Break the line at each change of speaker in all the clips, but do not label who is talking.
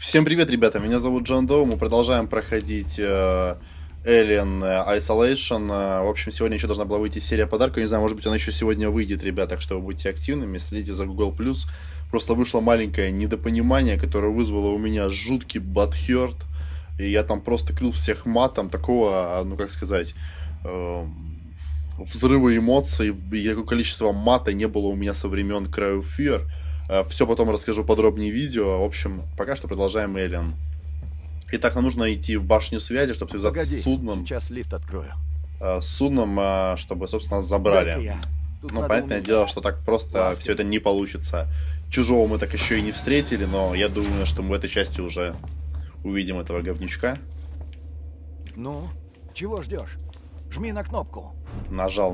Всем привет, ребята, меня зовут Джон Доу, мы продолжаем проходить Alien Isolation. В общем, сегодня еще должна была выйти серия подарков, не знаю, может быть она еще сегодня выйдет, ребята, так что вы будьте активными, следите за Google+. Просто вышло маленькое недопонимание, которое вызвало у меня жуткий бадхёрт, и я там просто крыл всех матом, такого, ну как сказать, взрыва эмоций, и какое количество мата не было у меня со времен Cry of Fear. Все потом расскажу подробнее в видео. В общем, пока что продолжаем Alien. Итак, нам нужно идти в башню связи, чтобы связаться с судном.
Сейчас лифт открою.
С судном, чтобы, собственно, нас забрали. Ну, понятное дело, что так просто все это не получится. Чужого мы так еще и не встретили, но я думаю, что мы в этой части уже увидим этого говнючка.
Ну, чего ждешь? Жми на кнопку.
Нажал.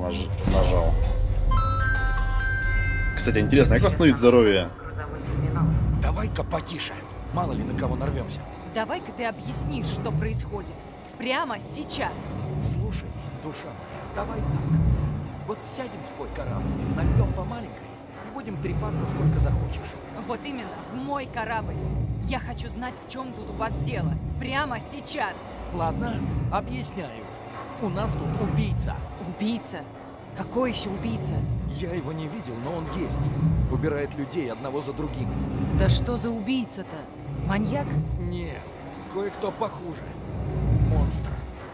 Кстати, интересно, как восстановить здоровье?
Давай-ка потише. Мало ли на кого нарвемся.
Давай-ка ты объяснишь, что происходит. Прямо сейчас.
Слушай, душа моя, давай так. Вот сядем в твой корабль, нальем по маленькой и будем трепаться сколько захочешь.
Вот именно, в мой корабль. Я хочу знать, в чем тут у вас дело. Прямо сейчас.
Ладно, объясняю. У нас тут убийца.
Убийца? Какой еще убийца?
Я его не видел, но он есть. Убирает людей одного за другим.
Да что за убийца-то? Маньяк?
Нет, кое-кто похуже. Монстр.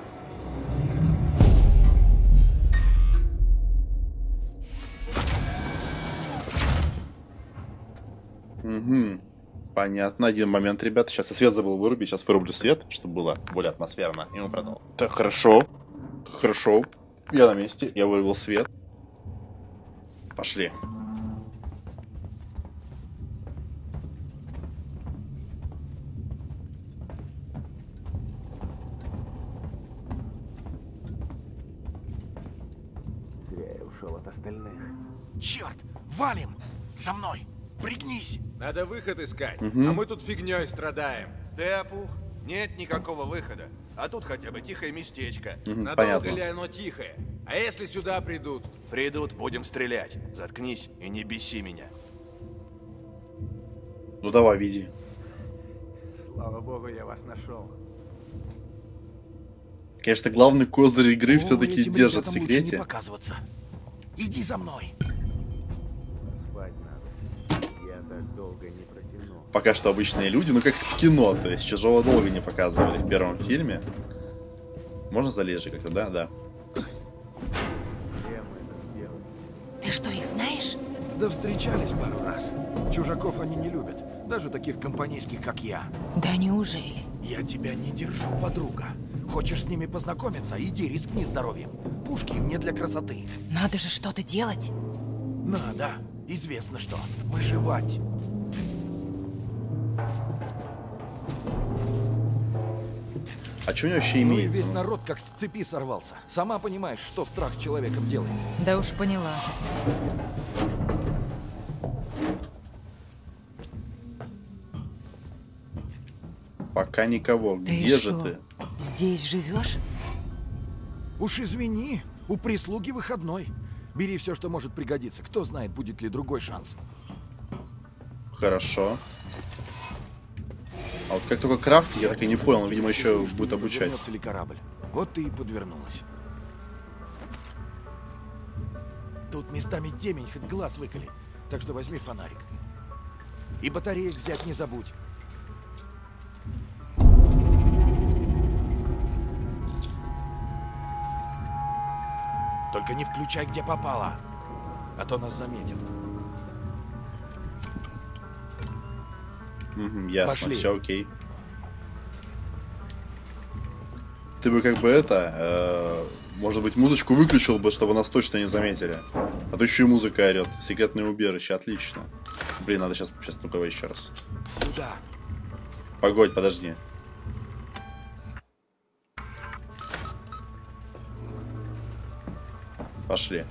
Угу. Понятно. Один момент, ребята. Сейчас я свет забыл вырубить. Сейчас вырублю свет, чтобы было более атмосферно. И мы продолжим. Так, хорошо. Хорошо. Я на месте. Я вырубил свет. Пошли.
Я ушел от остальных.
Черт, валим! За мной! Пригнись!
Надо выход искать,
Угу.
а мы тут фигней страдаем.
Ты опух? Нет никакого выхода. А тут хотя бы тихое местечко.
Угу,
Надолго
понятно.
ли оно тихое? А если сюда придут?
Придут, будем стрелять. Заткнись и не беси меня.
Ну давай, веди.
Слава богу, я вас нашел.
Конечно, главный козырь игры
О,
все-таки
этим
держит в
ребятам лучше не
секрете.
показываться. Иди за мной.
Спать надо. Я так долго не протяну.
Пока что обычные люди, ну как в кино, то есть чужого долго не показывали в первом фильме. Можно залезть же как-то, да? Да.
Чем это сделать?
Ты что, их знаешь?
Да встречались пару раз. Чужаков они не любят. Даже таких компанейских, как я.
Да неужели?
Я тебя не держу, подруга. Хочешь с ними познакомиться? Иди, рискни здоровьем. Пушки им не для красоты.
Надо же что-то делать.
Надо. Известно что. Выживать.
А что у него вообще
Ну и
имеется?
весь народ как с цепи сорвался. Сама понимаешь, что страх с человеком делает.
Да уж поняла.
Пока никого.
Ты
Где же
что,
ты?
здесь живешь?
Уж извини, у прислуги выходной. Бери все, что может пригодиться. Кто знает, будет ли другой шанс.
Хорошо. А вот как только крафтить, я так и не понял. Видимо, еще будет обучать.
Вернется ли корабль? Вот ты и подвернулась. Тут местами темень, хоть глаз выколи. Так что возьми фонарик. И батареек взять не забудь. Только не включай, где попало. А то нас заметят.
Угу, ясно,
Пошли.
все окей. Ты бы как бы это, может быть, музычку выключил бы, чтобы нас точно не заметили. А то еще и музыка орет. Секретное убежище, отлично. Блин, надо сейчас ну-ка еще раз.
Сюда.
Погодь, подожди. Пошли.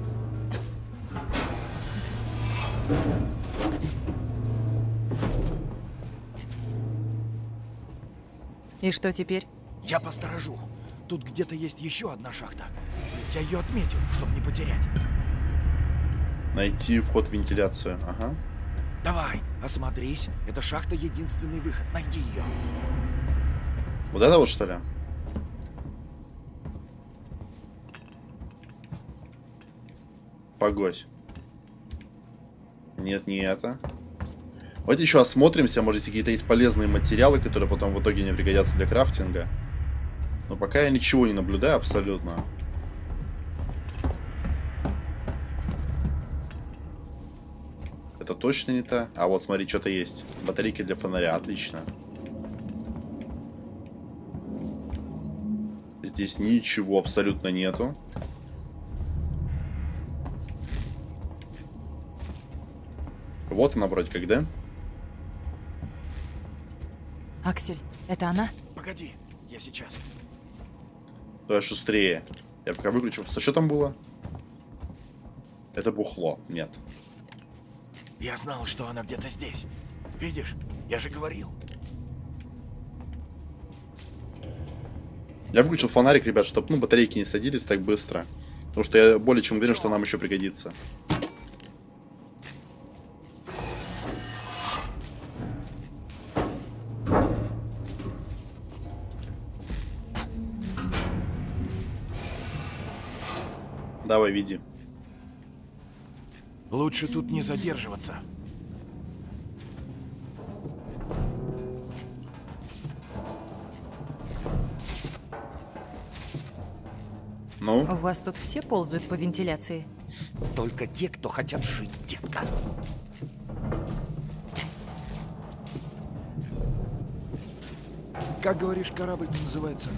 И что теперь?
Я посторожу. Тут где-то есть еще одна шахта. Я ее отметил, чтобы не потерять.
Найти вход в вентиляцию. Ага.
Давай, осмотрись. Эта шахта единственный выход. Найди ее.
Вот это вот, что ли? Погодь. Нет, не это. Давайте еще осмотримся. Может, какие-то есть полезные материалы, которые потом в итоге не пригодятся для крафтинга. Но пока я ничего не наблюдаю абсолютно. Это точно не то. А вот смотри, что-то есть. Батарейки для фонаря. Отлично. Здесь ничего абсолютно нету. Вот она вроде как, да?
Аксель, это она?
Погоди, я сейчас.
Давай шустрее. Я пока выключу. Что там было? Это бухло. Нет.
Я знал, что она где-то здесь. Видишь? Я же говорил.
Я выключил фонарик, ребят, чтобы батарейки не садились так быстро. Потому что я более чем уверен, что нам еще пригодится. Давай, веди.
Лучше тут не задерживаться.
Ну?
У вас тут все ползают по вентиляции?
Только те, кто хотят жить, детка. Как говоришь, корабль называется?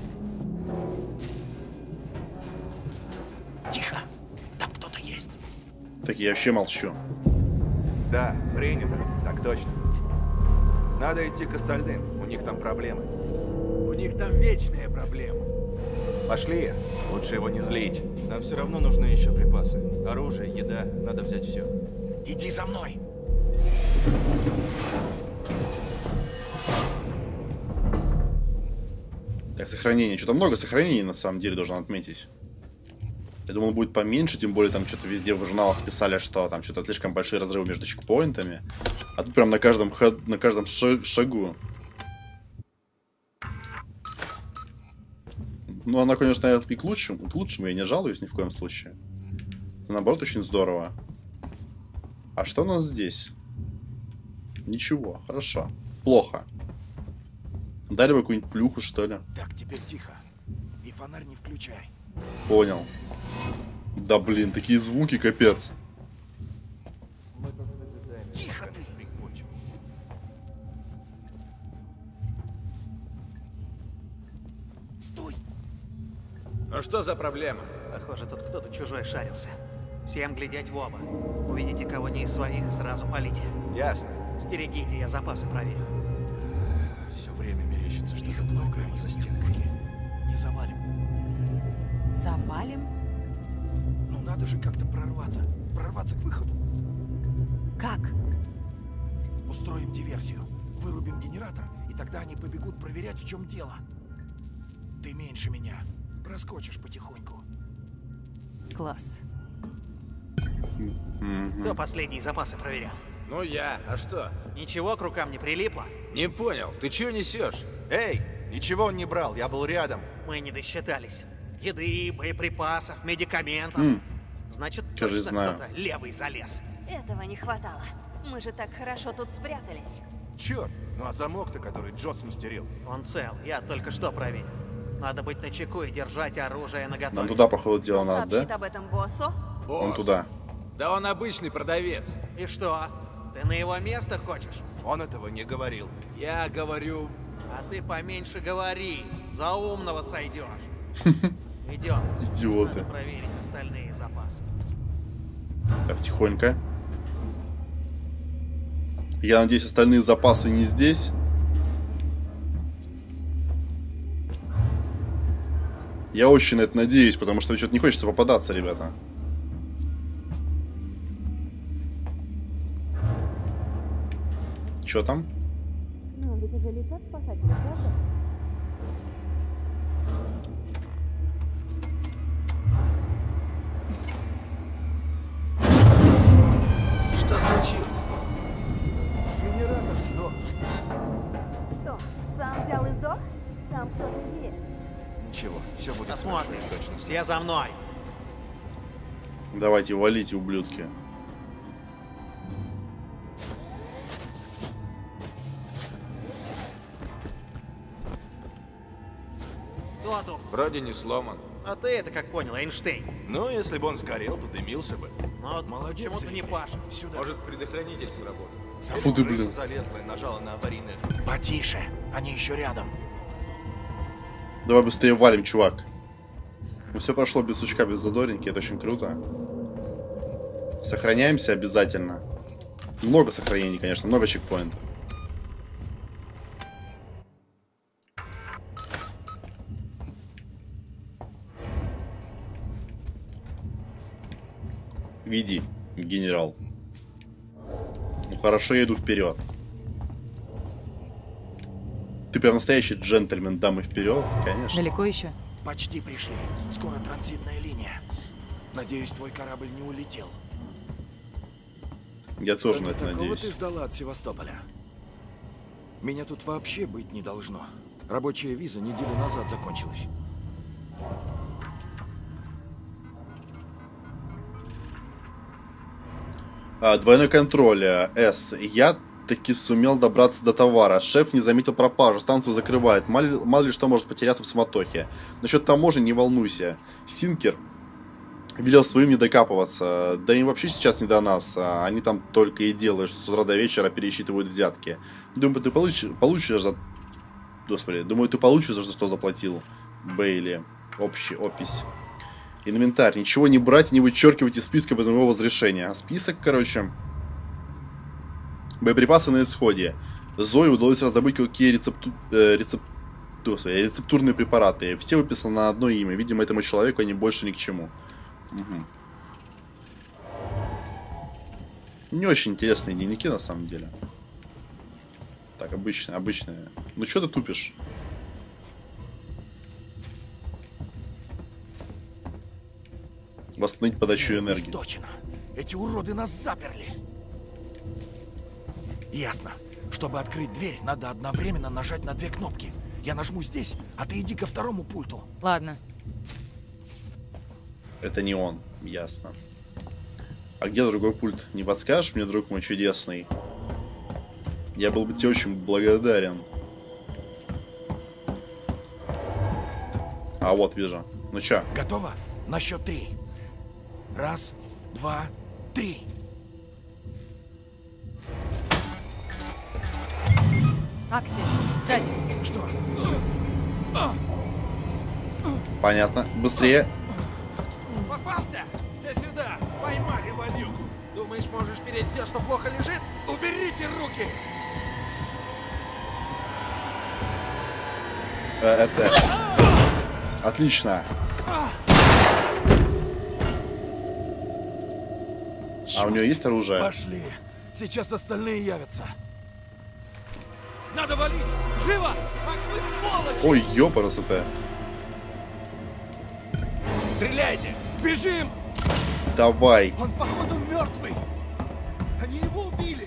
Тихо! Там кто-то есть.
Так я вообще молчу.
Да, принято. Так точно. Надо идти к остальным. У них там проблемы.
У них там вечная проблема.
Пошли. Лучше его не злить.
Нам все равно нужны еще припасы. Оружие, еда. Надо взять все.
Иди за мной.
Так, сохранение. Что-то много сохранений, на самом деле, должен отметить. Я думал, будет поменьше, тем более там что-то везде в журналах писали, что там что-то слишком большие разрывы между чекпоинтами. А тут прям на каждом шагу. Ну, она, конечно, и к лучшему, я не жалуюсь ни в коем случае. Это, наоборот, очень здорово. А что у нас здесь? Ничего, хорошо. Плохо. Дали бы какую-нибудь плюху, что ли?
Так, теперь тихо. И фонарь не включай.
Понял. Да блин, такие звуки, капец.
Тихо ты! Стой!
Ну что за проблема?
Похоже, тут кто-то чужой шарился. Всем глядеть в оба. Увидите кого не из своих, сразу палите.
Ясно.
Стерегите, я запасы проверю.
Все время мерещится, что
Их много, мы за стенкой. Не завалим.
Завалим?
Ну надо же как-то прорваться. Прорваться к выходу.
Как?
Устроим диверсию. Вырубим генератор, и тогда они побегут проверять, в чем дело. Ты меньше меня. Проскочишь потихоньку.
Класс.
Кто последние запасы проверял?
Ну я, а что?
Ничего к рукам не прилипло?
Не понял, ты чё несешь?
Эй, ничего он не брал, я был рядом.
Мы не досчитались. Еды, боеприпасов, медикаментов. Значит,
Кажется,
точно
знаю.
кто-то левый залез.
Этого не хватало. Мы же так хорошо тут спрятались.
Черт, ну а замок-то, который Джот смастерил.
Он цел, я только что проверил. Надо быть начеку и держать оружие наготове.
Нам туда, походу, дело
Кто
надо,
сообщит
да?
об этом боссу?
Вон туда.
Да он обычный продавец.
И что? Ты на его место хочешь?
Он этого не говорил.
Я говорю...
А ты поменьше говори. За умного сойдешь. Идем.
Идиоты.
Надо проверить остальные запасы.
Так, тихонько. Я надеюсь, остальные запасы не здесь. Я очень на это надеюсь, потому что что-то не хочется попадаться, ребята. Чё там?
Ну, ведь уже летят спасатели, правда?
Что случилось?
Ничего, все будет
Посмотрим.
хорошо, точно.
Все за мной.
Давайте, валите, ублюдки.
Кто тут?
Вроде не сломан.
А ты это как понял, Эйнштейн?
Ну, если бы он сгорел, то дымился бы.
Ну вот
Молодец,
почему-то не
Римми.
Паша.
Сюда.
Может, предохранитель сработал.
Фу ты,
Крыса
блин.
залезла и нажала на аварийный.
Потише. Они еще рядом.
Давай быстрее валим, чувак. Ну, все прошло без сучка, без задоринки, это очень круто. Сохраняемся обязательно. Много сохранений, конечно, много чекпоинтов. Веди, генерал. Ну хорошо, я иду вперед. Ты прям настоящий джентльмен, дамы, вперед, конечно.
Далеко еще?
Почти пришли. Скоро транзитная линия. Надеюсь, твой корабль не улетел.
Я тоже на это
Такого
надеюсь.
ты ждала от Севастополя? Меня тут вообще быть не должно. Рабочая виза неделю назад закончилась.
Двойной контроль. С. Я таки сумел добраться до товара. Шеф не заметил пропажу. Станцию закрывает. Мало ли что может потеряться в суматохе. Насчет таможни не волнуйся. Синкер велел своим не докапываться. Да им вообще сейчас не до нас. Они там только и делают, что с утра до вечера пересчитывают взятки. Думаю, ты получишь за... Господи, думаю, ты получишь за что заплатил. Бейли. Общий опись. Инвентарь. Ничего не брать и не вычеркивать из списка без моего разрешения. Список, короче. Боеприпасы на исходе. Зое удалось раздобыть какие рецептурные препараты. Все выписаны на одно имя. Видимо, этому человеку они больше ни к чему. Угу. Не очень интересные дневники, на самом деле. Так, обычные. Ну что ты тупишь? Восстановить подачу энергии.
Точно. Эти уроды нас заперли. Ясно. Чтобы открыть дверь, надо одновременно нажать на две кнопки. Я нажму здесь, а ты иди ко второму пульту.
Ладно.
Это не он, ясно. А где другой пульт? Не подскажешь мне, друг мой чудесный? Я был бы тебе очень благодарен. А вот, вижу. Ну чё?
Готово? На счет 3. 1, 2, 3.
Аксель, сзади.
Что?
Понятно. Быстрее.
Попался! Все сюда! Поймали валюку! Думаешь, можешь переть все, что плохо лежит? Уберите руки!
РТ. Отлично. А у нее есть оружие?
Пошли. Сейчас остальные явятся. Надо валить! Живо!
Ой, ёпарас это.
Стреляйте!
Бежим!
Давай.
Он, походу, мертвый. Они его убили.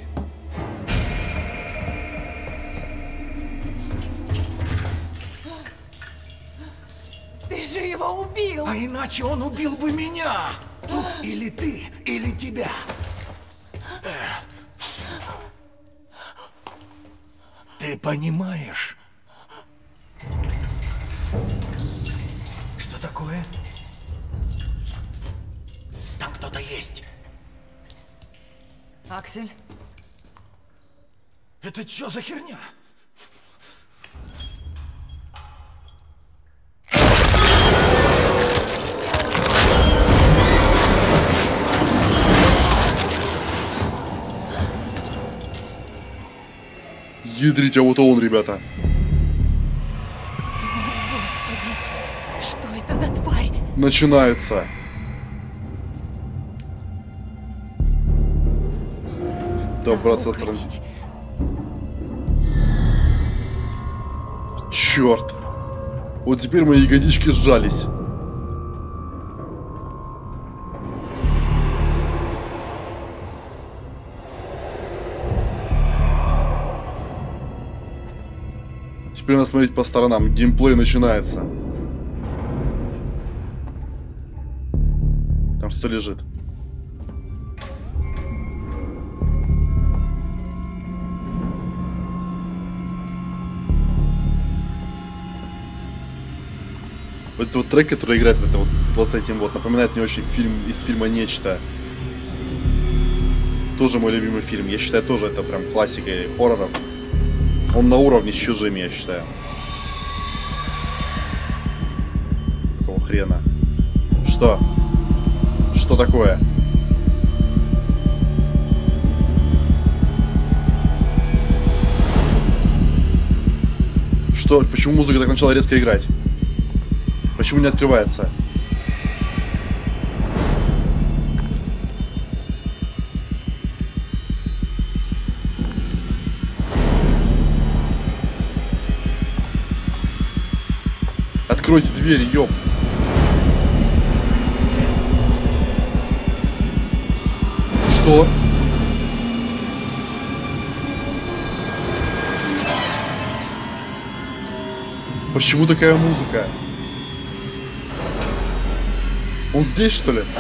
Ты же его убил!
А иначе он убил бы меня! Тут или ты, или тебя. Ты понимаешь? Что такое? Там кто-то есть.
Аксель,
Это что за херня?
Ядрить, а вот он, ребята.
что это за тварь?
Начинается. Добраться до транзита. Черт. Вот теперь мои ягодички сжались. Теперь надо смотреть по сторонам. Геймплей начинается. кто-то лежит. Вот этот трек, который играет, это вот с этим вот, напоминает мне очень фильм из фильма «Нечто». Тоже мой любимый фильм. Я считаю, тоже это прям классикой хорроров. Он на уровне с «Чужими», я считаю. Какого хрена? Что? Что такое? Что? Почему музыка так начала резко играть? Почему не открывается? Откройте дверь, ёп. Что? Почему такая музыка? Он здесь, что ли?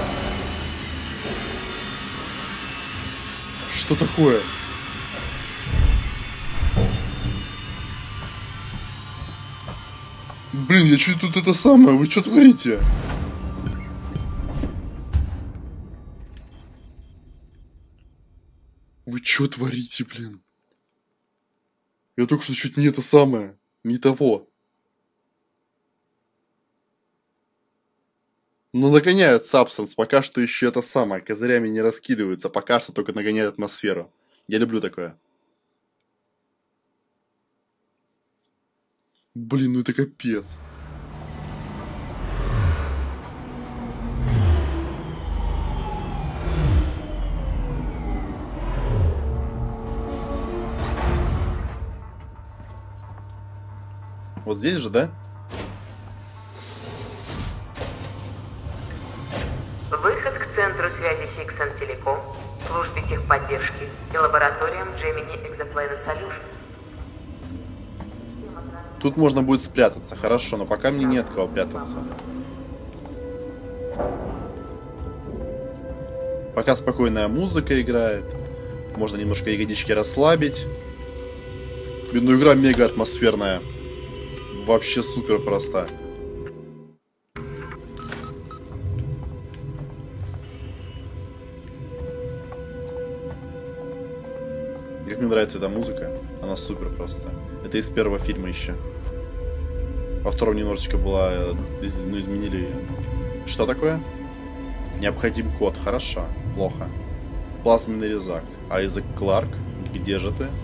Что такое? Блин, я чуть тут это самое, вы что творите? Вы что творите, блин? Я только что чуть не это самое, не того. Ну, нагоняют Сабстанс, пока что еще это самое, козырями не раскидываются, пока что только нагоняют атмосферу. Я люблю такое. Блин, ну это капец. Вот здесь же, да?
Выход к центру связи Сиксон Телеком, службе техподдержки и лабораториям Gemini Exoplanet Solutions.
Тут можно будет спрятаться, хорошо, но пока мне нет кого прятаться. Пока спокойная музыка играет. Можно немножко ягодички расслабить. Блин, ну игра мега атмосферная. Вообще супер проста. Как мне нравится эта музыка. Она супер проста. Это из первого фильма еще. Во втором немножечко была... Ну, изменили ее. Что такое? Необходим код. Хорошо. Плохо. Плазменный резак. Айзек Кларк. Где же ты?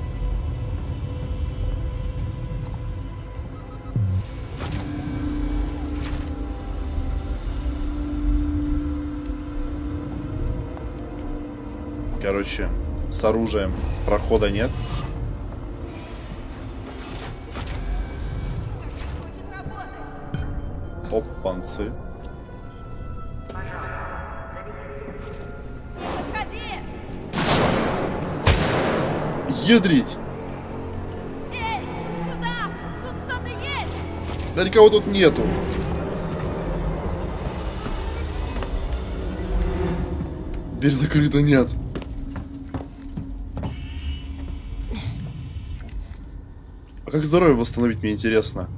Короче, с оружием прохода нет. Опанцы. Ядрить!
Эй, сюда! Тут кто-то есть!
Да никого тут нету. Дверь закрыта, нет. А как здоровье восстановить, мне интересно.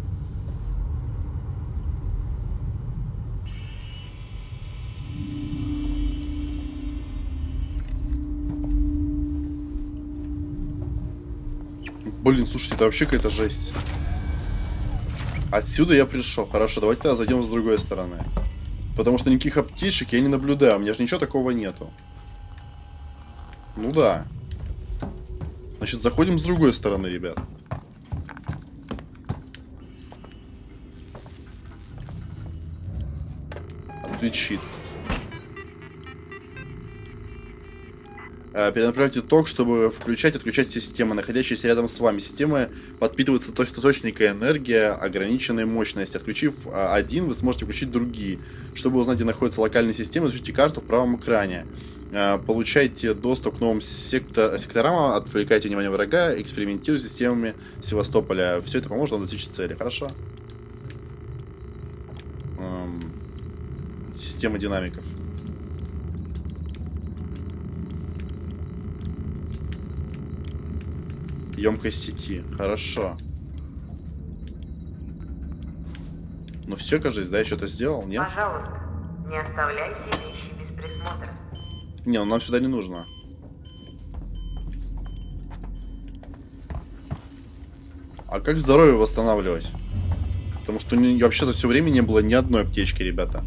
Блин, слушайте, это вообще какая-то жесть. Отсюда я пришел. Хорошо, давайте тогда зайдем с другой стороны. Потому что никаких аптечек я не наблюдаю. У меня же ничего такого нету. Ну да. Значит, заходим с другой стороны, ребят. Отключить. Перенаправьте ток, чтобы включать и отключать системы, находящиеся рядом с вами. Системы подпитывается точечная энергия ограниченной мощности. Отключив один, вы сможете включить другие. Чтобы узнать, где находятся локальные системы, изучите карту в правом экране. Получайте доступ к новым секторам, отвлекайте внимание врага, экспериментируйте с системами Севастополя. Все это поможет вам достичь цели. Хорошо? Система динамиков. Емкость сети. Хорошо. Ну все, кажется, да, я что-то сделал, нет?
Пожалуйста, не оставляйте вещи без присмотра.
Не, ну нам сюда не нужно. А как здоровье восстанавливать? Потому что вообще за все время не было ни одной аптечки, ребята.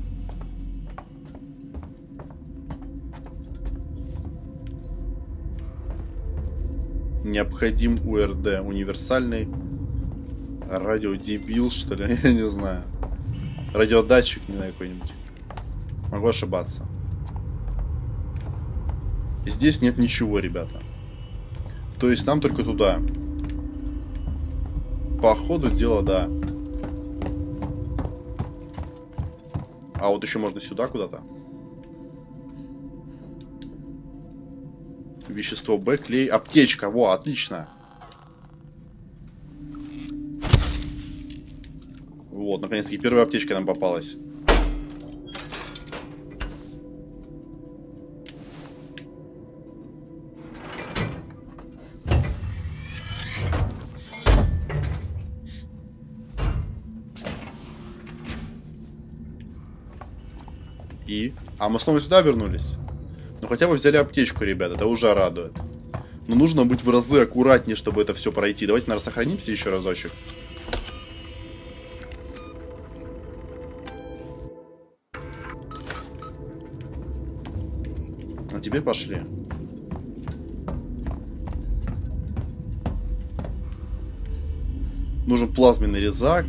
Необходим УРД. Универсальный радиодебил, что ли? Я не знаю. Радиодатчик, не знаю, какой-нибудь. Могу ошибаться. И здесь нет ничего, ребята. То есть нам только туда. По ходу дела, да. А вот еще можно сюда куда-то. Вещество Б, клей, аптечка. Во, отлично. Вот, наконец-таки первая аптечка нам попалась. А мы снова сюда вернулись. Ну хотя бы взяли аптечку, ребят, это уже радует. Но нужно быть в разы аккуратнее, чтобы это все пройти. Давайте, наверное, сохранимся еще разочек. А теперь пошли. Нужен плазменный резак.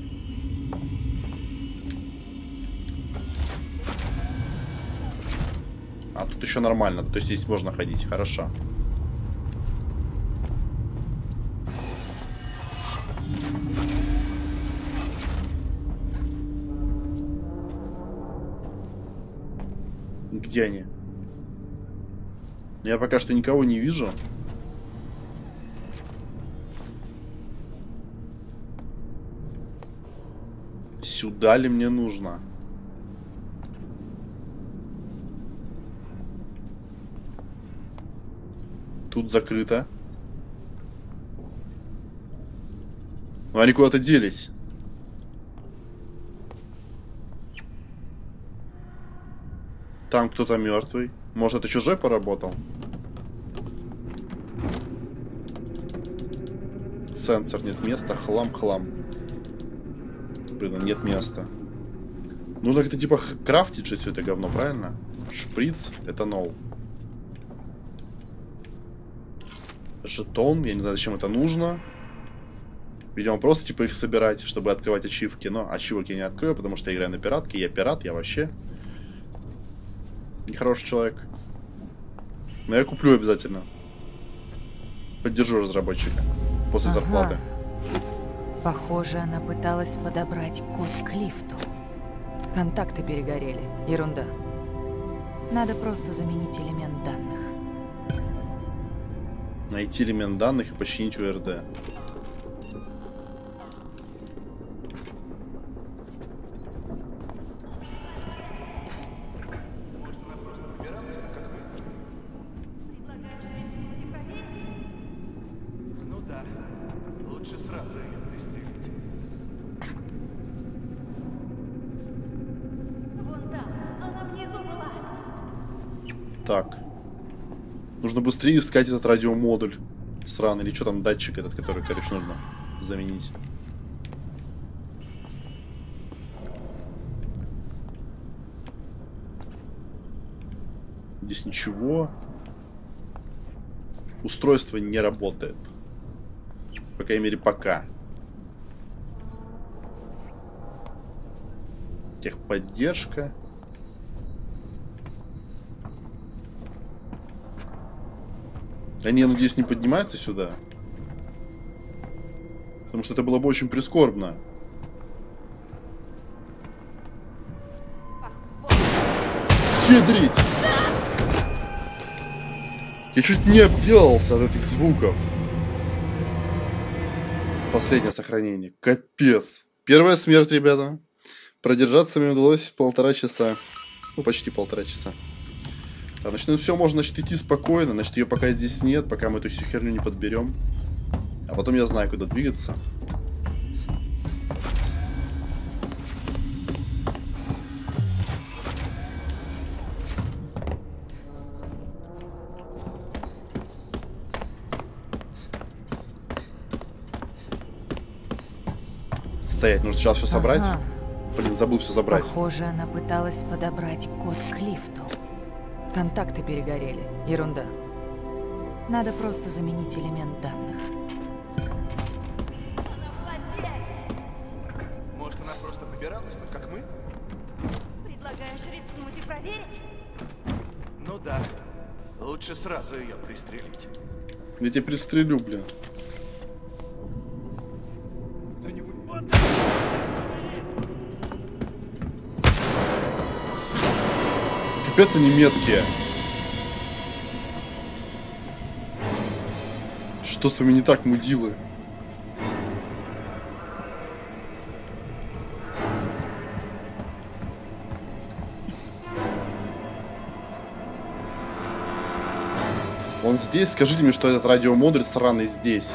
А тут еще нормально. То есть здесь можно ходить. Хорошо. Где они? Я пока что никого не вижу. Сюда ли мне нужно? Тут закрыто. Но они куда-то делись. Там кто-то мертвый. Может, это чужой поработал? Сенсор, нет места. Хлам. Блин, нет места. Нужно как-то типа крафтить же все это говно, правильно? Шприц, этанол. Жетон, я не знаю, зачем это нужно. Видимо, просто типа их собирать, чтобы открывать ачивки. Но ачивок я не открою, потому что я играю на пиратке. Я пират, я вообще нехороший человек. Но я куплю обязательно. Поддержу разработчика после зарплаты.
Похоже, она пыталась подобрать код к лифту. Контакты перегорели. Ерунда. Надо просто заменить элемент данных.
Найти элемент данных и починить УРД.
Ну да, лучше сразу ее пристрелить.
Вон там, она внизу была.
Так. Нужно быстрее искать этот радиомодуль. Сраный. Или что там, датчик этот, который, короче, нужно заменить. Здесь ничего. Устройство не работает. По крайней мере, пока. Техподдержка. Они, я надеюсь, не поднимаются сюда. Потому что это было бы очень прискорбно. Ядрить! Я чуть не обделался от этих звуков. Последнее сохранение. Капец. Первая смерть, ребята. Продержаться мне удалось 1,5 часа. Ну, почти 1,5 часа. Так, значит, ну все, можно, значит, идти спокойно. Значит, ее пока здесь нет, пока мы эту всю херню не подберем. А потом я знаю, куда двигаться. Стоять, нужно сначала все собрать.
Ага.
Блин, забыл все забрать.
Похоже, она пыталась подобрать код к лифту. Контакты перегорели. Ерунда. Надо просто заменить элемент данных.
Может, она просто побиралась тут, как мы?
Предлагаешь рискнуть и проверить?
Ну да. Лучше сразу ее пристрелить.
Я тебя пристрелю, блин. Капец, они меткие. Что с вами не так, мудилы? Он здесь? Скажите мне, что этот радиомодуль сраный здесь.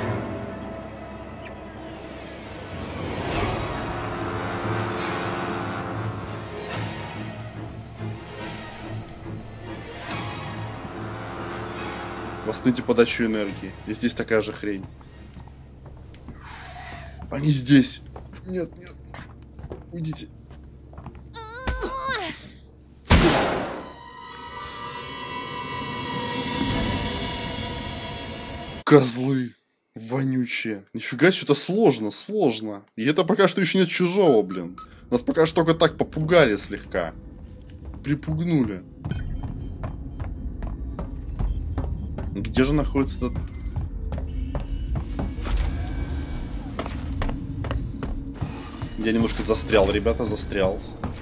Восстановите подачу энергии. И здесь такая же хрень. Они здесь. Нет, нет. Уйдите. Козлы. Вонючие. Нифига, что-то сложно, сложно. И это пока что еще нет чужого, блин. Нас пока что только так попугали слегка. Припугнули. Где же находится этот... Я немножко застрял, ребята, застрял.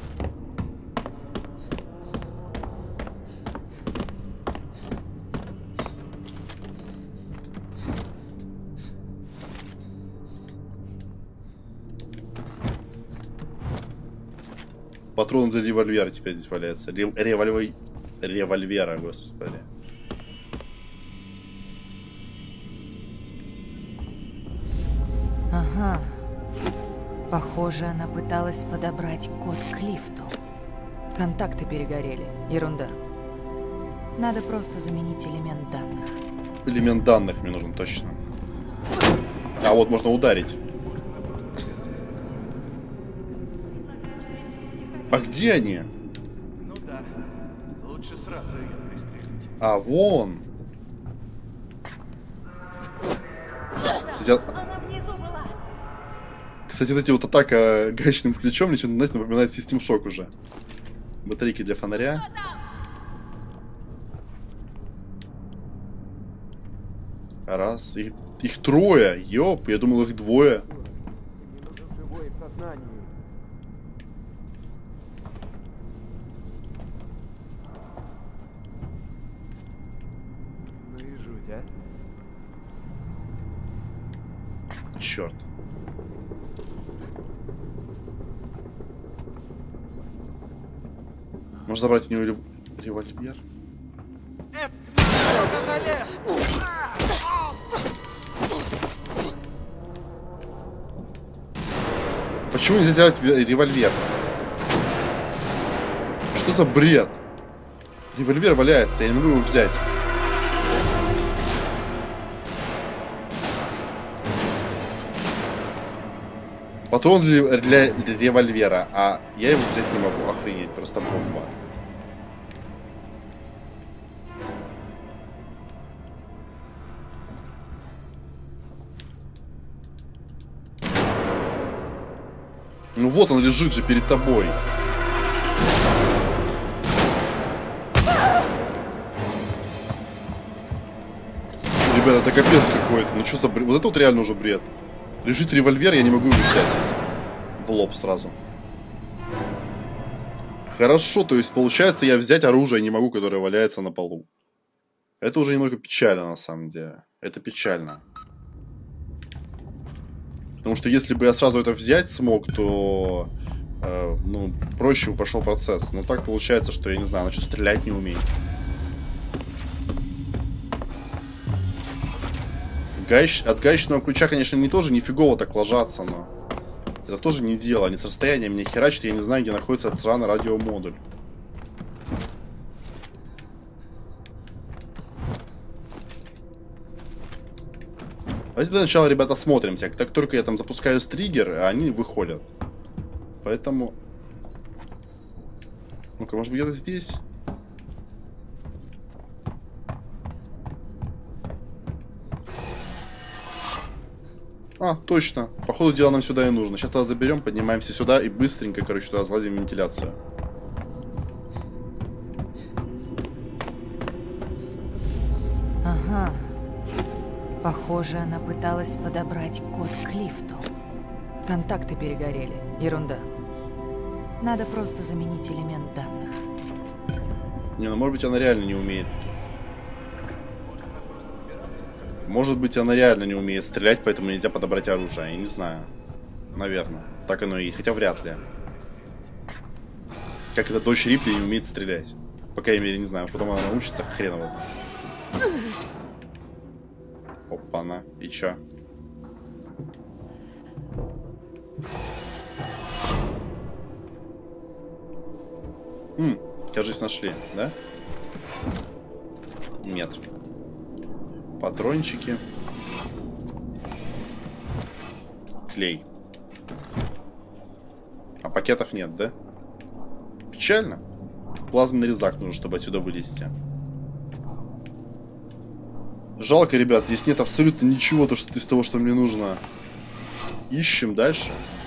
Патрон для револьвера теперь здесь валяется. Револьвера, господи.
Ага. Похоже, она пыталась подобрать код к лифту. Контакты перегорели. Ерунда. Надо просто заменить элемент данных.
Элемент данных мне нужен точно. А вот можно ударить. А где они?
Ну да. Лучше сразу ее пристрелить.
А, вон. Кстати, вот эти вот атака гаечным ключом мне что-то, знаете, напоминает System Shock уже. Батарейки для фонаря. Раз. Их трое. Ёп, я думал, их двое.
Ну и жуть, а?
Черт. Можно забрать у него револьвер? Почему нельзя сделать револьвер? Что за бред? Револьвер валяется, я не могу его взять. Патрон для револьвера, а я его взять не могу. Охренеть, просто бомба. Ну вот он лежит же перед тобой. Ребята, это капец какой-то. Ну что за бред? Вот это вот реально уже бред. Лежит револьвер, я не могу его взять. В лоб сразу. Хорошо, то есть получается я взять оружие не могу, которое валяется на полу. Это уже немного печально на самом деле. Это печально. Потому что если бы я сразу это взять смог, то ну, проще бы пошел процесс. Но так получается, что я не знаю, она что, стрелять не умеет. От гаечного ключа, конечно, они тоже нифигово так ложатся, но... Это тоже не дело. Они с расстояния меня херачат, я не знаю, где находится этот сраный радиомодуль. Давайте для начала, ребята, смотримся. Как только я там запускаю триггер, они выходят. Поэтому... Ну-ка, может быть, где-то здесь? А, точно. По ходу дела нам сюда и нужно. Сейчас тогда заберем, поднимаемся сюда и быстренько, короче, туда залазим в вентиляцию.
Ага. Похоже, она пыталась подобрать код к лифту. Контакты перегорели. Ерунда. Надо просто заменить элемент данных.
Не, ну может быть она реально не умеет. Может быть она реально не умеет стрелять, поэтому нельзя подобрать оружие. Я не знаю. Наверное. Так оно и... Хотя вряд ли. Как эта дочь Рипли не умеет стрелять. По крайней мере, не знаю. Потом она научится, хрен его знает. Опа-на. И чё? Кажется, нашли, да? Нет. Патрончики. Клей. А пакетов нет, да? Печально. Плазменный резак нужен, чтобы отсюда вылезти. Жалко, ребят, здесь нет абсолютно ничего из того, что мне нужно. Ищем дальше.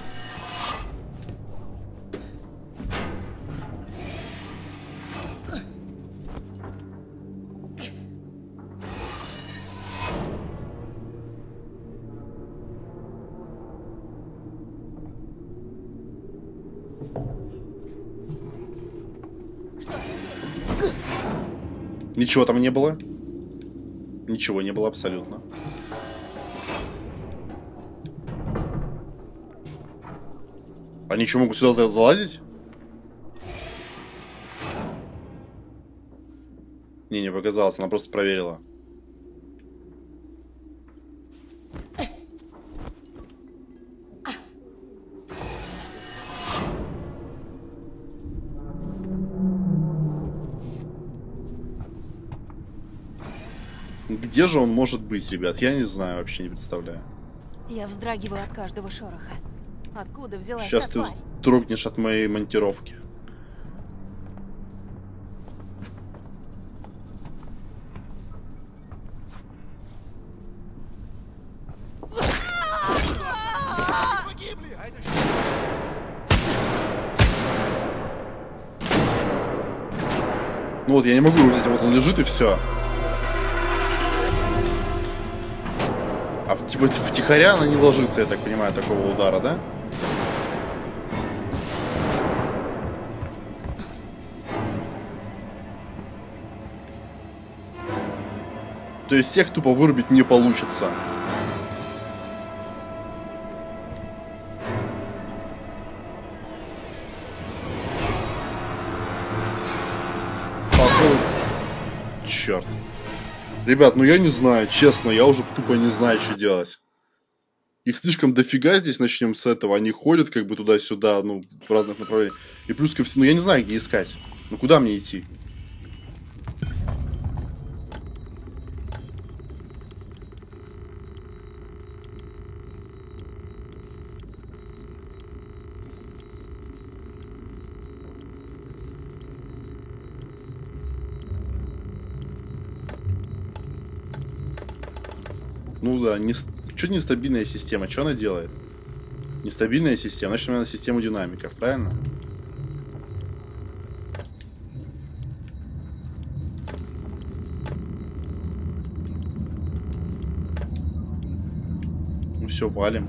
Ничего там не было. Ничего не было абсолютно. Они еще могут сюда залазить? Не показалось, она просто проверила. Где же он может быть, ребят? Я не знаю, вообще не представляю.
Я вздрагиваю от каждого шороха. Откуда взялась
Сейчас ты вздрогнешь от моей монтировки. Ну вот, я не могу его взять, вот он лежит и все. А типа втихаря она не ложится, я так понимаю, такого удара, да? То есть всех тупо вырубить не получится. Черт. Ребят, ну я не знаю, честно, я уже тупо не знаю, что делать. Их слишком дофига здесь, начнем с этого. Они ходят как бы туда-сюда, ну, в разных направлениях. И плюс ко всему, ну я не знаю, где искать. Ну куда мне идти? Ну да, что нестабильная система? Что она делает? Нестабильная система, значит, наверное, систему динамиков, правильно? Ну все, валим.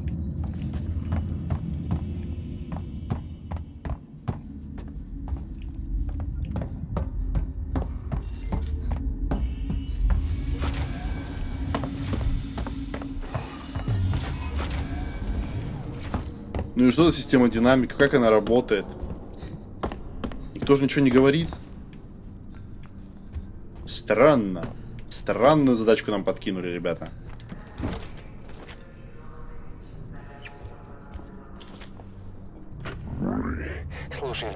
Ну и что за система динамика? Как она работает? Никто же ничего не говорит. Странно. Странную задачку нам подкинули, ребята.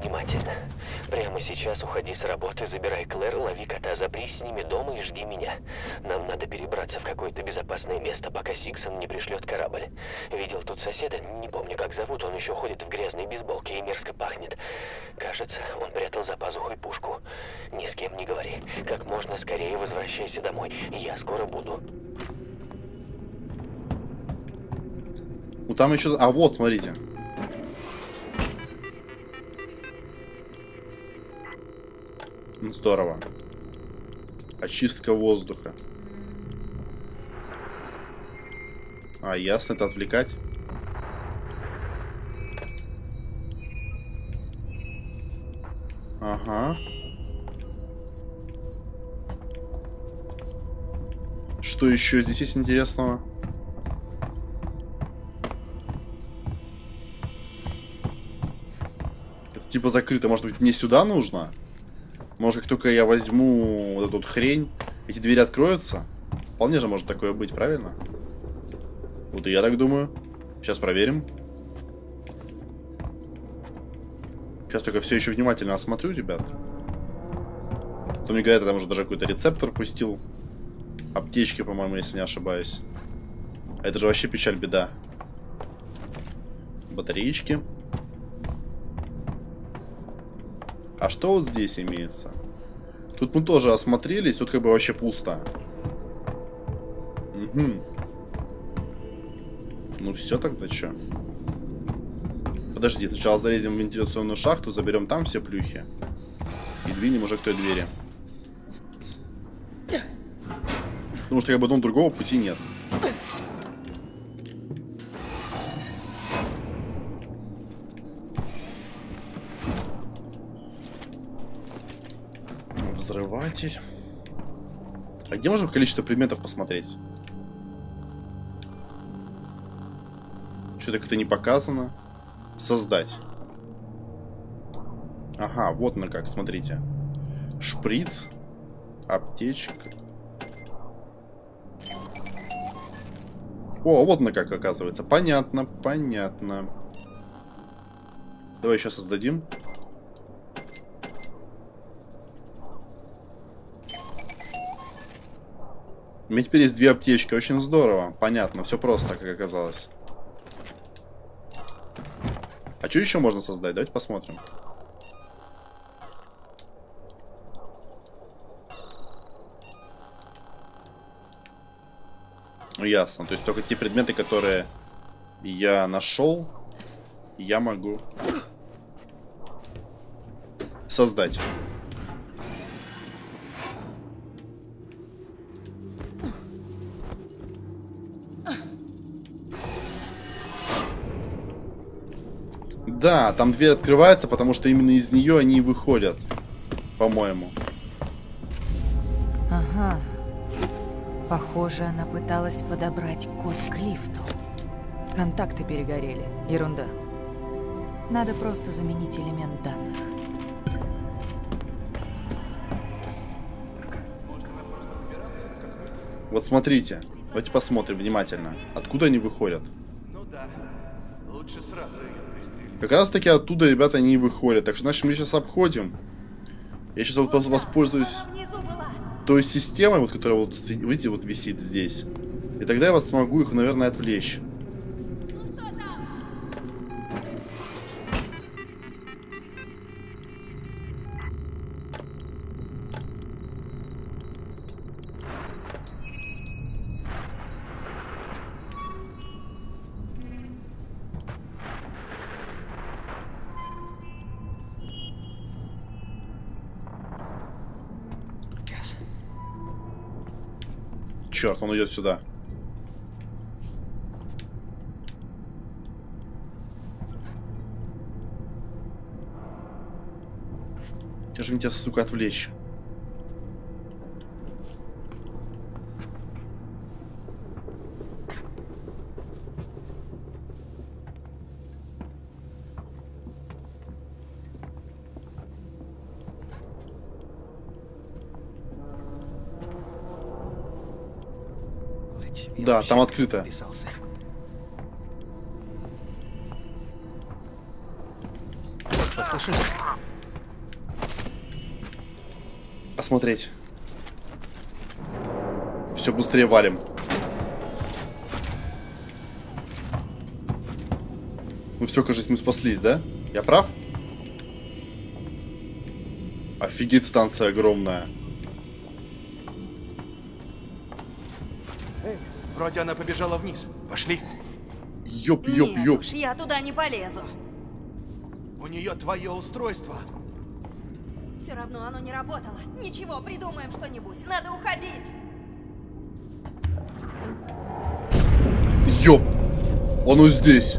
внимательно. Прямо сейчас уходи с работы, забирай Клэр, лови кота, запрись с ними дома и жди меня. Нам надо перебраться в какое-то безопасное место, пока Сиксон не пришлет корабль. Видел тут соседа, не помню как зовут, он еще ходит в грязной бейсболке и мерзко пахнет. Кажется, он прятал за пазухой пушку. Ни с кем не говори. Как можно скорее возвращайся домой. Я скоро буду.
Ну там еще... А вот, смотрите. Ну, здорово. Очистка воздуха. А, ясно, это отвлекать. Ага. Что еще здесь есть интересного? Это типа закрыто. Может быть, мне сюда нужно? Может, как только я возьму вот эту вот хрень, эти двери откроются? Вполне же может такое быть, правильно? Вот и я так думаю. Сейчас проверим. Сейчас только все еще внимательно осмотрю, ребят. То мне говорят, я там уже даже какой-то рецептор пустил. Аптечки, по-моему, если не ошибаюсь. А это же вообще печаль, беда. Батареечки. А что вот здесь имеется? Тут мы тоже осмотрелись, тут как бы вообще пусто. Угу. Ну все тогда что? Подожди, сначала залезем в вентиляционную шахту, заберем там все плюхи. И двинем уже к той двери. Потому что как бы другого пути нет. Взрыватель. А где можем количество предметов посмотреть? Что-то как-то не показано. Создать. Ага, вот на как, смотрите. Шприц. Аптечка. О, вот на как, оказывается. Понятно, понятно. Давай еще создадим. У меня теперь есть 2 аптечки. Очень здорово. Понятно, все просто, как оказалось. А что еще можно создать? Давайте посмотрим. Ну, ясно. То есть только те предметы, которые я нашел, я могу создать. Да, там дверь открывается, потому что именно из нее они и выходят, по-моему.
Ага. Похоже, она пыталась подобрать код к лифту. Контакты перегорели. Ерунда. Надо просто заменить элемент данных.
Вот смотрите. Давайте посмотрим внимательно. Откуда они выходят?
Ну да. Лучше сразу ее пристрелить.
Как раз таки оттуда, ребята, они и выходят. Так что, значит, мы сейчас обходим. Я сейчас вот воспользуюсь той системой, вот, которая вот, видите, вот висит здесь. И тогда я вас смогу их, наверное, отвлечь. Черт, он идет сюда. Как же мне тебя, сука, отвлечь? Да, там открыто.
Послушай,
осмотреть. Все быстрее валим. Ну все, кажется, мы спаслись, да? Я прав? Офигеть, станция огромная.
Вроде она побежала вниз. Пошли.
Ёп.
Нет уж, я туда не полезу.
У нее твое устройство.
Все равно оно не работало. Ничего, придумаем что-нибудь. Надо уходить.
Ёп! Оно здесь.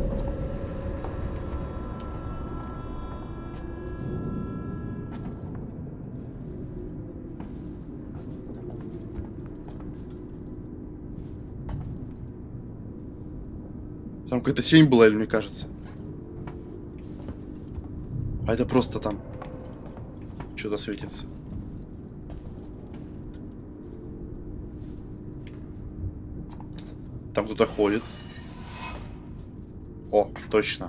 Там какая-то тень была, или мне кажется? А это просто там что-то светится. Там кто-то ходит. О, точно.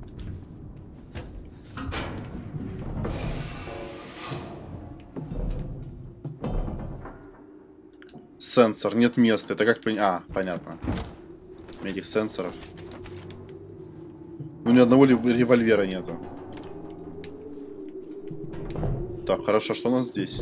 Сенсор, нет места. Это как понять? А, понятно. Этих сенсоров. Ну, ни одного револьвера нету. Так, хорошо, что у нас здесь?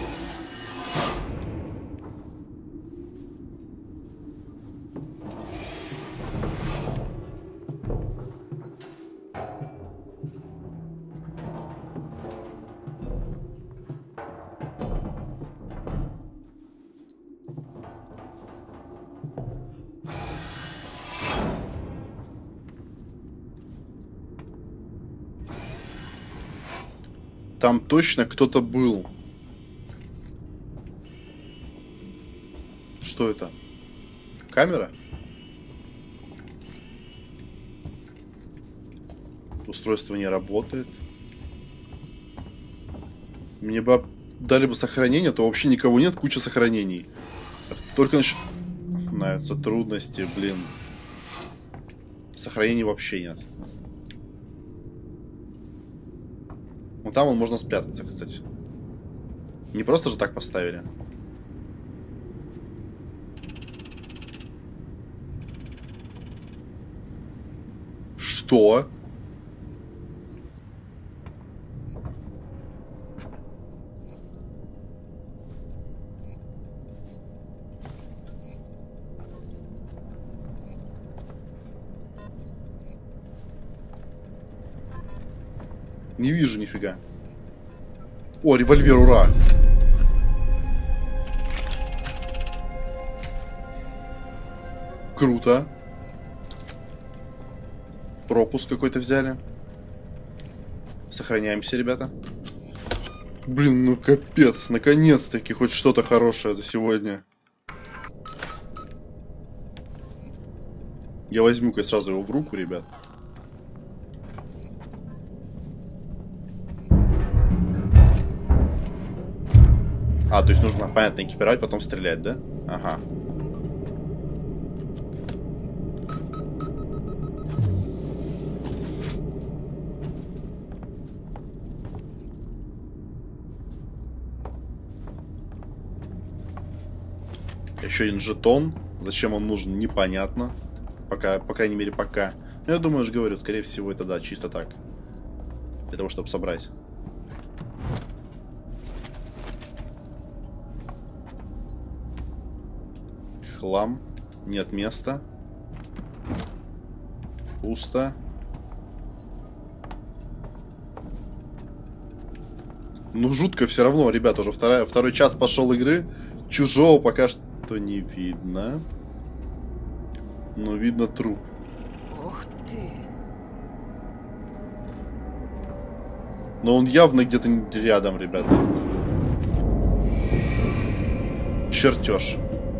Там точно кто-то был. Что это? Камера? Устройство не работает. Мне бы дали бы сохранение, то вообще никого нет, куча сохранений. Только начинаются трудности, блин. Сохранений вообще нет. Ну там он можно спрятаться, кстати. Не просто же так поставили. Что? Не вижу нифига. О, револьвер, ура! Круто. Пропуск какой-то взяли. Сохраняемся, ребята. Блин, ну капец. Наконец-таки хоть что-то хорошее за сегодня. Я возьму-ка сразу его в руку, ребят. А, то есть нужно, понятно, экипировать, потом стрелять, да? Ага. Еще один жетон. Зачем он нужен, непонятно. Пока, по крайней мере, пока. Но я думаю, я же говорю, скорее всего, это да, чисто так. Для того, чтобы собрать. Хлам. Нет места. Пусто. Ну, жутко все равно, ребята. Уже второй час пошел игры. Чужого пока что не видно. Но видно труп.
Ух ты.
Но он явно где-то рядом, ребята. Чертеж.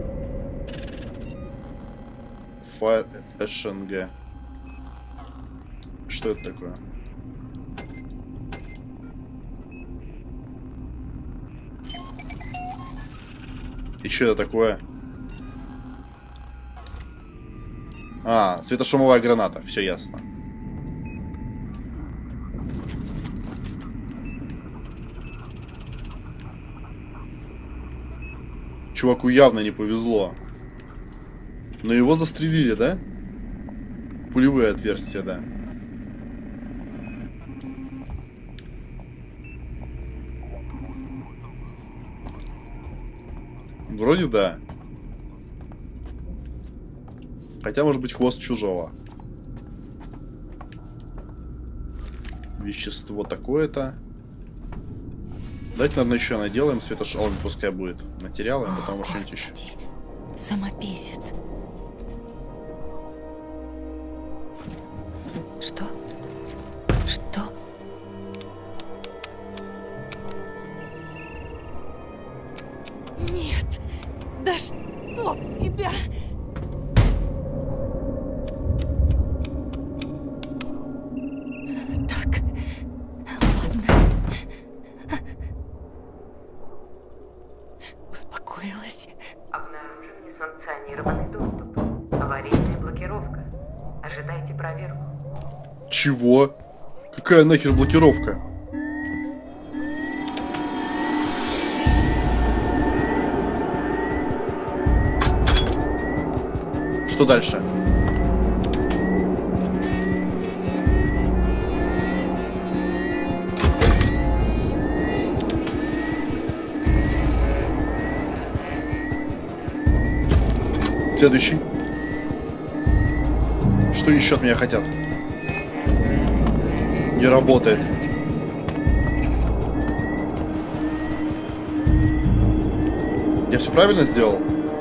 Fire СНГ. Что это такое? И что это такое? А, светошумовая граната. Все ясно. Чуваку явно не повезло. Но его застрелили, да? Пулевые отверстия, да. Вроде да. Хотя, может быть, хвост чужого. Вещество такое-то. Давайте, наверное, еще наделаем светошумовый, пускай будет материалы, а потом что-нибудь еще.
Самописец. Что? Что?
Нет! Да чтоб тебя!
Так, ладно. Успокоилась.
Обнаружен несанкционированный доступ. Аварийная блокировка. Ожидайте проверку.
Чего? Какая нахер блокировка? Что дальше? Следующий. Что еще от меня хотят? Не работает. Я все правильно сделал?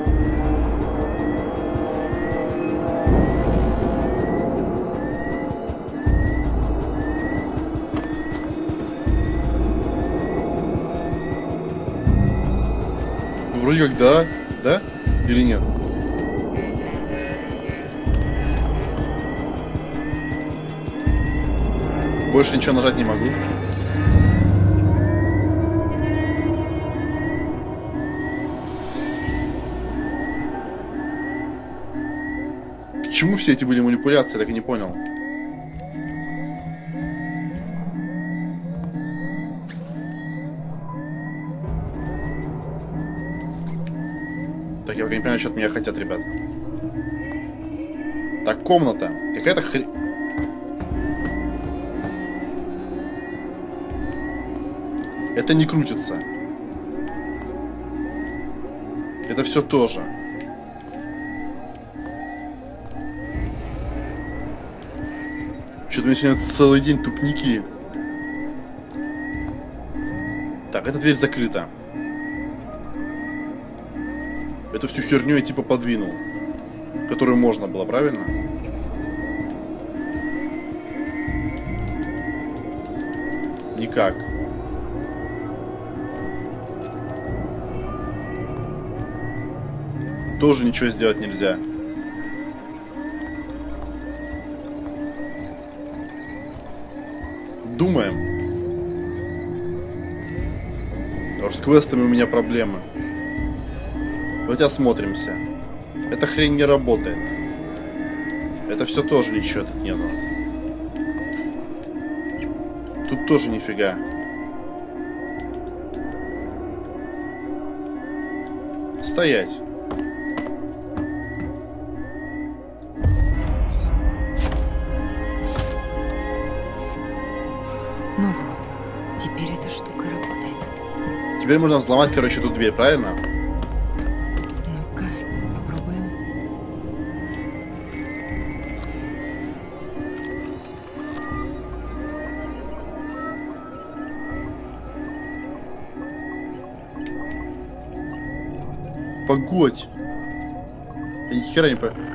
Вроде как да. Да? Или нет? Больше ничего нажать не могу. К чему все эти были манипуляции, я так и не понял. Так, я пока не понимаю, что от меня хотят, ребята. Так, комната. Какая-то хрень. Это не крутится. Это все тоже. Что-то у меня сегодня целый день тупники. Так, эта дверь закрыта. Эту всю херню я типа подвинул. Которую можно было, правильно? Никак. Тоже ничего сделать нельзя. Думаем. Потому что с квестами у меня проблемы. Вот осмотримся. Эта хрень не работает. Это все тоже ничего тут нету. Тут тоже нифига. Стоять.
Ну вот, теперь эта штука работает.
Теперь можно взломать, короче, эту дверь, правильно?
Ну-ка, попробуем.
Погодь. Я ни хера не понимаю.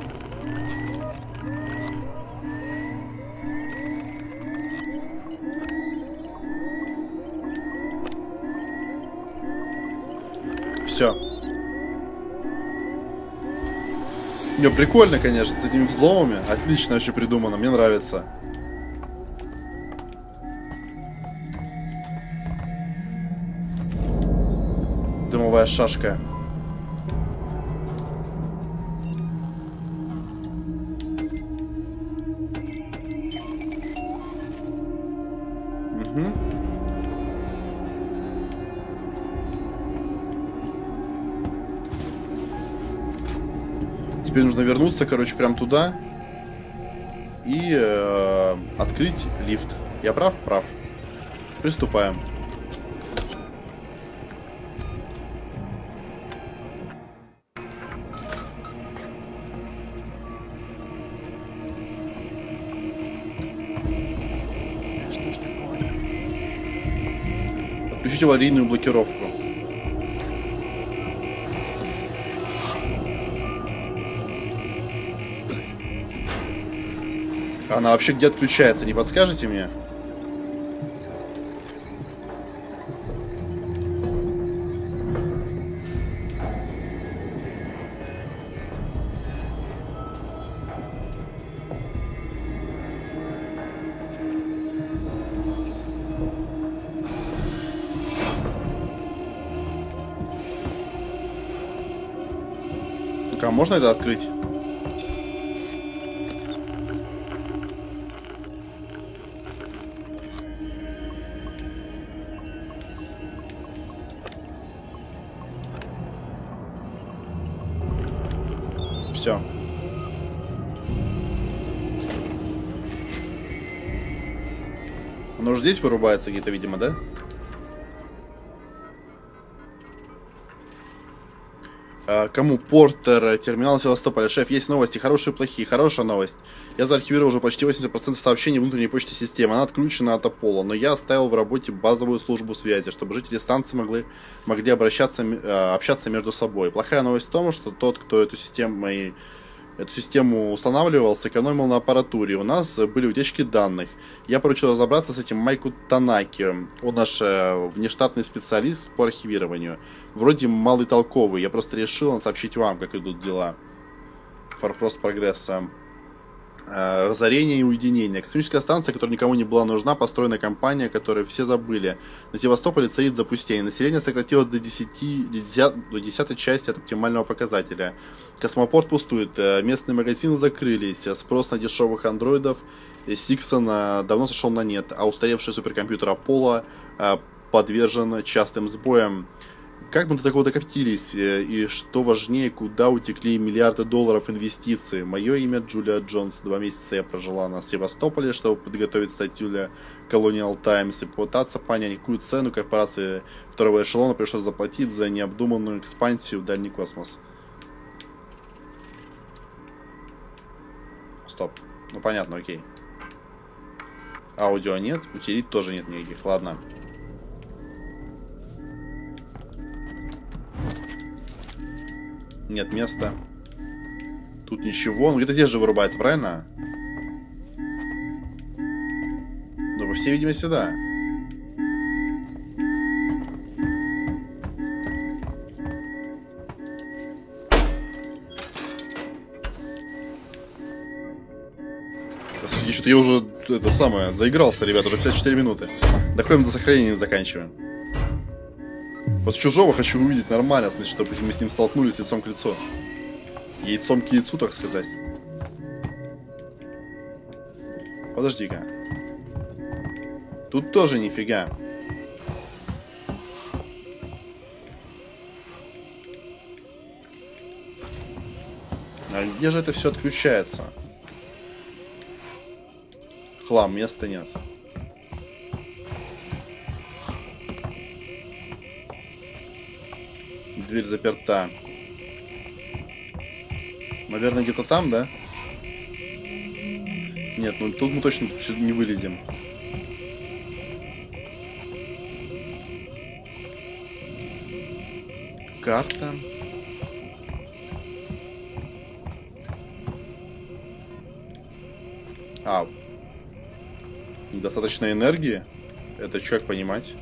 Все. Не, прикольно, конечно, с этими взломами. Отлично вообще придумано, мне нравится. Дымовая шашка. Теперь нужно вернуться, короче, прям туда. И открыть лифт. Я прав? Прав. Приступаем.
Да что ж такое?
Отключить аварийную блокировку. Она вообще где отключается, не подскажете мне? Ну-ка, можно это открыть? Все. Оно уже здесь вырубается где-то, видимо, да? Кому? Портер, терминал Севастополя. Шеф, есть новости, хорошие и плохие. Хорошая новость. Я заархивировал уже почти 80% сообщений внутренней почты системы. Она отключена от Аполло, но я оставил в работе базовую службу связи, чтобы жители станции могли общаться между собой. Плохая новость в том, что тот, кто эту систему устанавливал, сэкономил на аппаратуре. У нас были утечки данных. Я поручил разобраться с этим Майку Танаки. Он наш внештатный специалист по архивированию. Вроде малый толковый. Я просто решил сообщить вам, как идут дела. Форпост прогресса. Разорение и уединение. Космическая станция, которая никому не была нужна, построена компания, которую все забыли. На Севастополе царит запустение. Население сократилось до 10 части от оптимального показателя. Космопорт пустует. Местные магазины закрылись. Спрос на дешевых андроидов Сиксон давно сошел на нет. А устаревший суперкомпьютер Аполло подвержен частым сбоям. Как мы до такого докатились? И что важнее, куда утекли миллиарды долларов инвестиций? Мое имя Джулия Джонс. 2 месяца я прожила на Севастополе, чтобы подготовить статью для Colonial Times и попытаться понять, какую цену корпорации второго эшелона пришлось заплатить за необдуманную экспансию в дальний космос. Стоп. Ну понятно, окей. Аудио нет, утилит тоже нет никаких. Ладно. Нет места. Тут ничего. Ну где-то здесь же вырубается, правильно? Ну, по всей видимости, да. Что-то я уже это самое заигрался, ребят, уже 54 минуты. Доходим до сохранения и заканчиваем. Вот чужого хочу увидеть нормально, значит, чтобы мы с ним столкнулись лицом к лицу. Яйцом к яйцу, так сказать. Подожди-ка. Тут тоже нифига. А где же это все отключается? Хлам, места нет. Дверь заперта. Наверное, где-то там, да? Нет, ну тут мы точно сюда не вылезем. Карта. Недостаточно энергии? Это что, как понимать?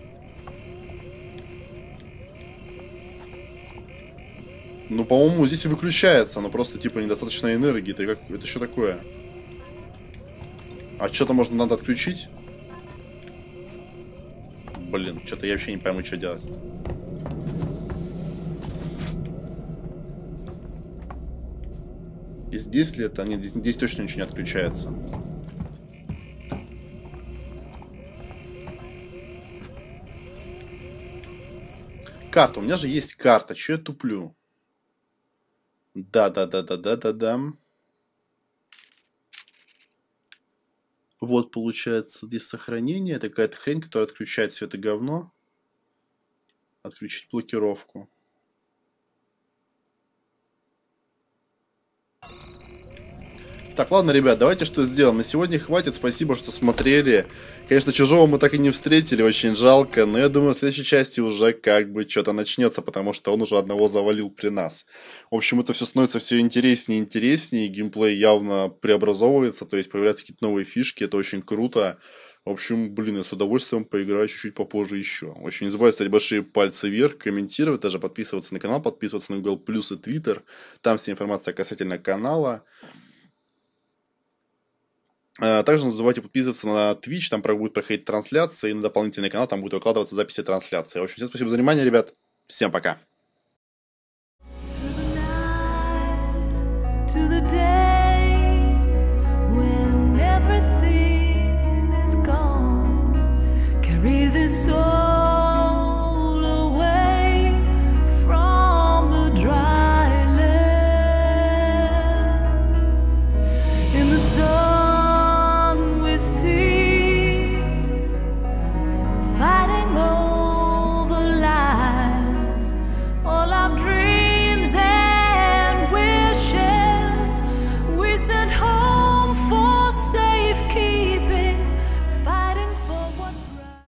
Ну, по-моему, здесь и выключается, но просто, типа, недостаточно энергии. Это что такое? А что-то надо отключить? Блин, что-то я вообще не пойму, что делать. И здесь ли это? Нет, здесь точно ничего не отключается. Карта. У меня же есть карта. Че я туплю? Да. Вот, получается, здесь сохранение. Это какая-то хрень, которая отключает все это говно. Отключить блокировку. Так, ладно, ребят, давайте что сделаем. На сегодня хватит. Спасибо, что смотрели. Конечно, Чужого мы так и не встретили, очень жалко. Но я думаю, в следующей части уже как бы что-то начнется, потому что он уже одного завалил при нас. В общем, это все становится все интереснее и интереснее. Геймплей явно преобразовывается, то есть появляются какие-то новые фишки. Это очень круто. В общем, блин, я с удовольствием поиграю чуть-чуть попозже еще. В общем, не забывайте ставить большие пальцы вверх, комментировать, даже подписываться на канал, подписываться на Google Plus и Twitter. Там вся информация касательно канала. Также не забывайте подписываться на Twitch, там будет проходить трансляция, и на дополнительный канал там будет выкладываться записи трансляции. В общем, всем спасибо за внимание, ребят. Всем пока. Carry this soul.